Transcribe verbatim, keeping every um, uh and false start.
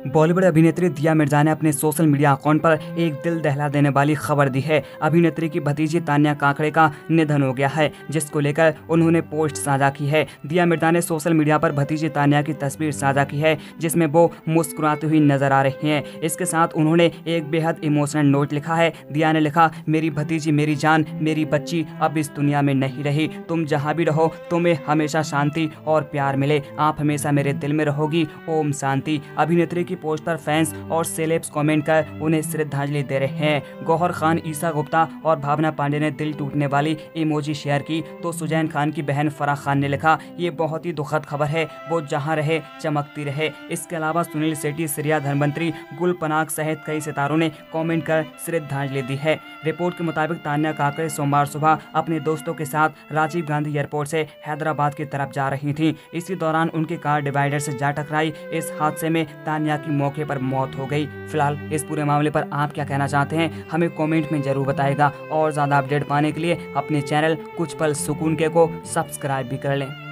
बॉलीवुड अभिनेत्री दिया मिर्जा ने अपने सोशल मीडिया अकाउंट पर एक दिल दहला देने वाली खबर दी है। अभिनेत्री की भतीजी तान्या काकड़े का निधन हो गया है, जिसको लेकर उन्होंने पोस्ट साझा की है। दिया मिर्जा ने सोशल मीडिया पर भतीजी तान्या की तस्वीर साझा की है, जिसमें वो मुस्कुराती हुई नजर आ रही हैं। इसके साथ उन्होंने एक बेहद इमोशनल नोट लिखा है। दिया ने लिखा, मेरी भतीजी, मेरी जान, मेरी बच्ची अब इस दुनिया में नहीं रही। तुम जहाँ भी रहो तुम्हें हमेशा शांति और प्यार मिले। आप हमेशा मेरे दिल में रहोगी। ओम शांति। अभिनेत्री की पोस्ट पर फैंस और सेलेब्स कमेंट कर उन्हें श्रद्धांजलि दे रहे हैं। गौहर खान, ईसा गुप्ता और भावना पांडे ने दिल टूटने वाली इमोजी शेयर की, तो सुजैन खान की बहन फराह खान ने लिखा, ये बहुत ही दुखद खबर है, वो जहां रहे चमकती रहे। इसके अलावा सुनील शेट्टी, श्रेया धनवंतरी, गुल पनाग सहित कई सितारों ने कमेंट कर श्रद्धांजलि दी है। रिपोर्ट के मुताबिक तान्या काकड़े सोमवार सुबह अपने दोस्तों के साथ राजीव गांधी एयरपोर्ट से हैदराबाद की तरफ जा रही थीं। इसी दौरान उनकी कार डिवाइडर से जा टकराई। इस हादसे में तान्या की मौके पर मौत हो गई। फिलहाल इस पूरे मामले पर आप क्या कहना चाहते हैं, हमें कमेंट में जरूर बताएगा। और ज़्यादा अपडेट पाने के लिए अपने चैनल कुछ पल सुकून के को सब्सक्राइब भी कर लें।